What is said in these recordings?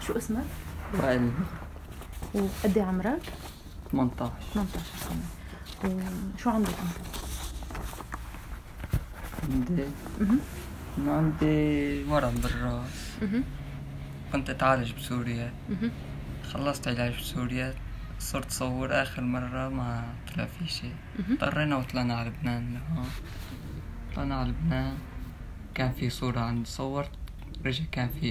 شو اسمك؟ وائل. وقد ايه عمرك؟ 18. 18 سنة. وشو عندك انت؟ عندي مرض بالراس. كنت اتعالج بسوريا. خلصت علاج بسوريا، صرت صور آخر مرة ما طلع في شيء. اضطرينا وطلعنا على لبنان لهون. طلعنا على لبنان، كان في صورة عندي صورت، رجع كان في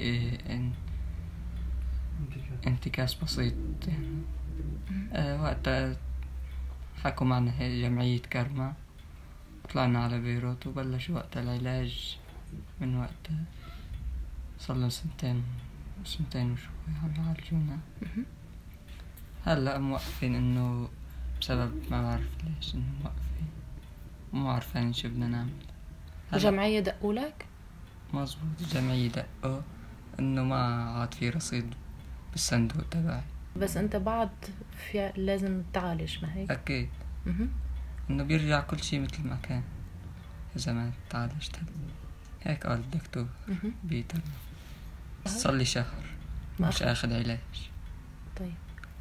انتكاس بسيط يعني. وقتها حكوا معنا هي جمعية كرمة، طلعنا على بيروت وبلش وقتها العلاج. من وقتها صار سنتين وشوي عم يعالجونا. هلا موقفين انه بسبب ما بعرف ليش انه موقفين، مو عارفين شو بدنا نعمل. الجمعية دقوا لك؟ مزبوط، الجمعية دقوا انه ما عاد في رصيد بالصندوق تبعي. بس انت بعد في لازم تعالج، ما هيك؟ اكيد. انه بيرجع كل شي مثل ما كان اذا ما تعالجت. هيك قال الدكتور بيتر. صار لي شهر مش اخذ علاج. طيب.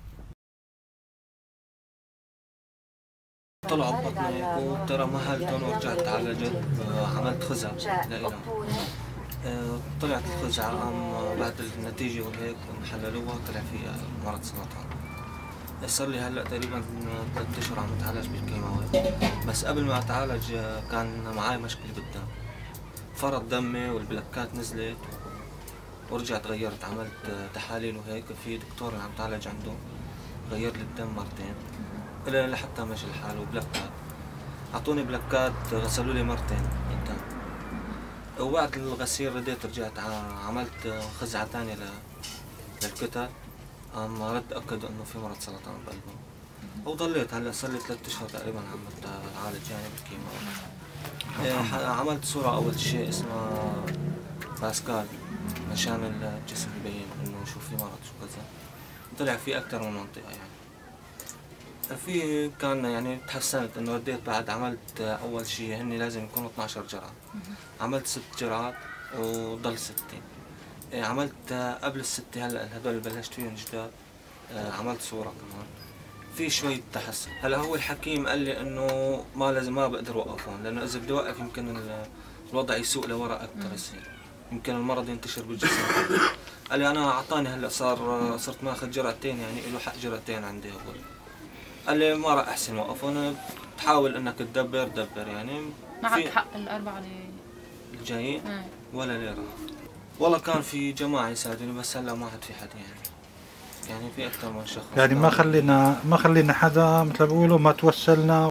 طلعوا ببطني وترى مهلتهم ورجعت تعالجت. عملت خزعة لإلها. طلعت الخزعة بعد النتيجة وهيك حللوها طلع فيها مرض سرطان. صار لي هلا تقريبا 3 أشهر عم اتعالج بالكيماوي. بس قبل ما اتعالج كان معي مشكلة بالدم، فرط دمي والبلكات نزلت ورجعت غيرت، عملت تحاليل وهيك. في دكتور عم تعالج عنده غير لي الدم مرتين لحتى ماشي الحال. وبلكات اعطوني بلكات غسلوا لي مرتين الدم. وبعد الغسيل رديت رجعت عملت خزعة تانية للكتل. رد أكدوا إنه في مرض سرطان بقلبه. وضليت هلا صار لي 3 أشهر تقريبا عم بتعالج يعني بالكيماوي. عملت صورة أول شيء اسمها باسكال مشان الجسم يبين إنه شو في مرض شو كذا. طلع في أكثر من منطقة يعني. في كان يعني تحسنت إنه رديت بعد عملت أول شيء هني لازم يكونوا 12 جرعة. عملت 6 جرعات وضل 6. عملت قبل ال6 هلا هدول اللي بلشت فيهم جداد. عملت صورة كمان في شوية تحسن. هلا هو الحكيم قال لي انه ما بقدر اوقفهم، لانه اذا بدي اوقف يمكن الوضع يسوء لورا اكثر يصير، يمكن المرض ينتشر بالجسم. قال لي انا اعطاني هلا صرت ماخذ جرعتين، يعني له حق جرعتين عندي اول. قال لي ما راح احسن اوقفهم، تحاول انك تدبر يعني. معك حق ال4 الجايين ولا ليرة. والله كان في جماعة يساعدوني بس هلا ما عاد في حدا يعني في أكثر من شخص. يعني ما خلينا حدا مثل ما بيقولوا ما توسلنا.